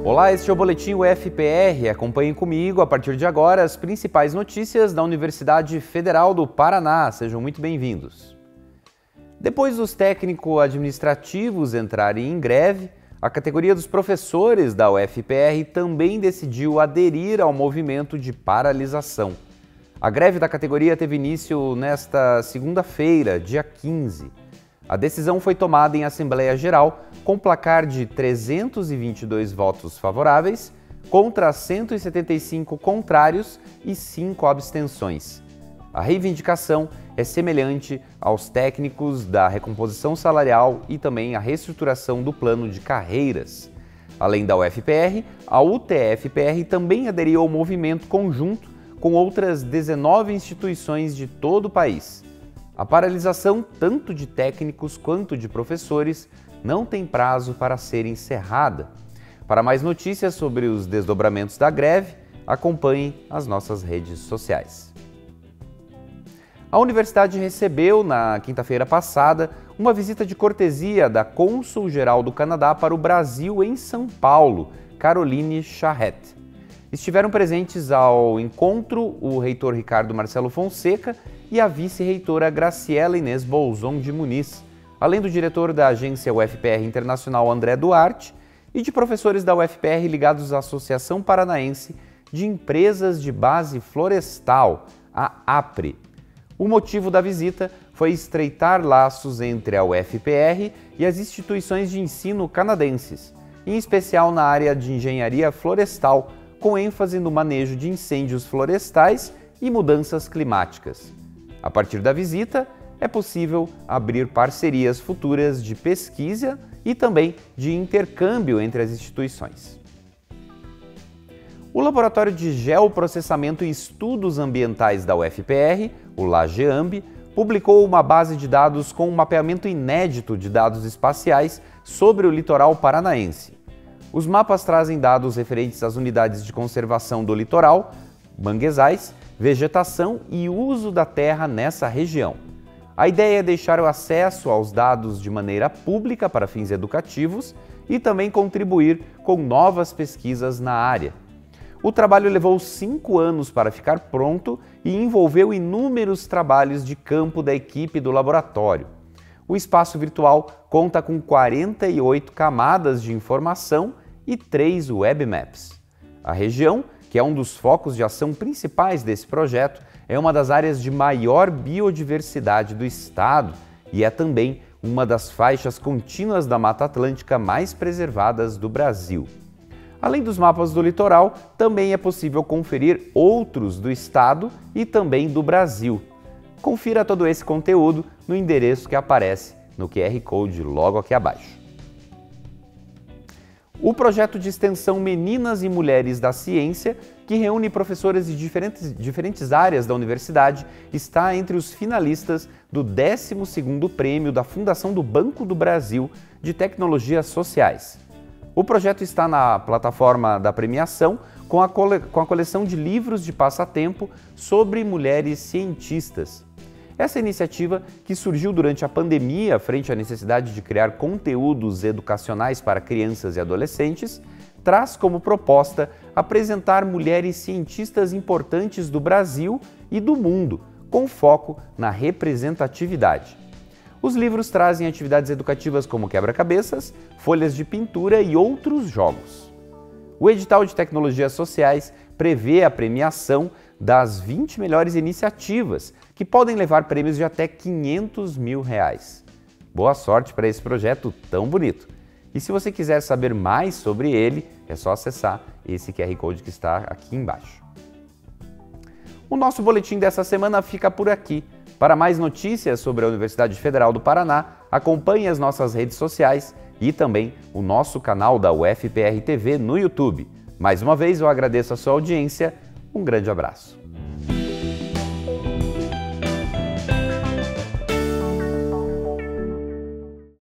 Olá, este é o Boletim UFPR. Acompanhem comigo, a partir de agora, as principais notícias da Universidade Federal do Paraná. Sejam muito bem-vindos. Depois dos técnico-administrativos entrarem em greve, a categoria dos professores da UFPR também decidiu aderir ao movimento de paralisação. A greve da categoria teve início nesta segunda-feira, dia 15. A decisão foi tomada em Assembleia Geral com placar de 322 votos favoráveis contra 175 contrários e 5 abstenções. A reivindicação é semelhante aos técnicos da recomposição salarial e também a reestruturação do plano de carreiras. Além da UFPR, a UTFPR também aderiu ao movimento conjunto com outras 19 instituições de todo o país. A paralisação, tanto de técnicos quanto de professores, não tem prazo para ser encerrada. Para mais notícias sobre os desdobramentos da greve, acompanhem as nossas redes sociais. A universidade recebeu, na quinta-feira passada, uma visita de cortesia da cônsul-geral do Canadá para o Brasil em São Paulo, Caroline Charrette. Estiveram presentes ao encontro o reitor Ricardo Marcelo Fonseca e a vice-reitora Graciela Inês Bolzon de Muniz, além do diretor da agência UFPR Internacional André Duarte e de professores da UFPR ligados à Associação Paranaense de Empresas de Base Florestal, a APRE. O motivo da visita foi estreitar laços entre a UFPR e as instituições de ensino canadenses, em especial na área de engenharia florestal, com ênfase no manejo de incêndios florestais e mudanças climáticas. A partir da visita, é possível abrir parcerias futuras de pesquisa e também de intercâmbio entre as instituições. O Laboratório de Geoprocessamento e Estudos Ambientais da UFPR, o LAGEAMB, publicou uma base de dados com um mapeamento inédito de dados espaciais sobre o litoral paranaense. Os mapas trazem dados referentes às unidades de conservação do litoral, manguezais, vegetação e uso da terra nessa região. A ideia é deixar o acesso aos dados de maneira pública para fins educativos e também contribuir com novas pesquisas na área. O trabalho levou 5 anos para ficar pronto e envolveu inúmeros trabalhos de campo da equipe do laboratório. O espaço virtual conta com 48 camadas de informação e 3 webmaps. A região, que é um dos focos de ação principais desse projeto, é uma das áreas de maior biodiversidade do estado e é também uma das faixas contínuas da Mata Atlântica mais preservadas do Brasil. Além dos mapas do litoral, também é possível conferir outros do estado e também do Brasil. Confira todo esse conteúdo no endereço que aparece no QR Code logo aqui abaixo. O projeto de extensão Meninas e Mulheres da Ciência, que reúne professores de diferentes áreas da universidade, está entre os finalistas do 12º Prêmio da Fundação do Banco do Brasil de Tecnologias Sociais. O projeto está na plataforma da premiação com a coleção de livros de passatempo sobre mulheres cientistas. Essa iniciativa, que surgiu durante a pandemia frente à necessidade de criar conteúdos educacionais para crianças e adolescentes, traz como proposta apresentar mulheres cientistas importantes do Brasil e do mundo, com foco na representatividade. Os livros trazem atividades educativas como quebra-cabeças, folhas de pintura e outros jogos. O edital de tecnologias sociais prevê a premiação das 20 melhores iniciativas, que podem levar prêmios de até R$500 mil. Boa sorte para esse projeto tão bonito! E se você quiser saber mais sobre ele, é só acessar esse QR Code que está aqui embaixo. O nosso boletim dessa semana fica por aqui. Para mais notícias sobre a Universidade Federal do Paraná, acompanhe as nossas redes sociais e também o nosso canal da UFPR TV no YouTube. Mais uma vez eu agradeço a sua audiência, um grande abraço.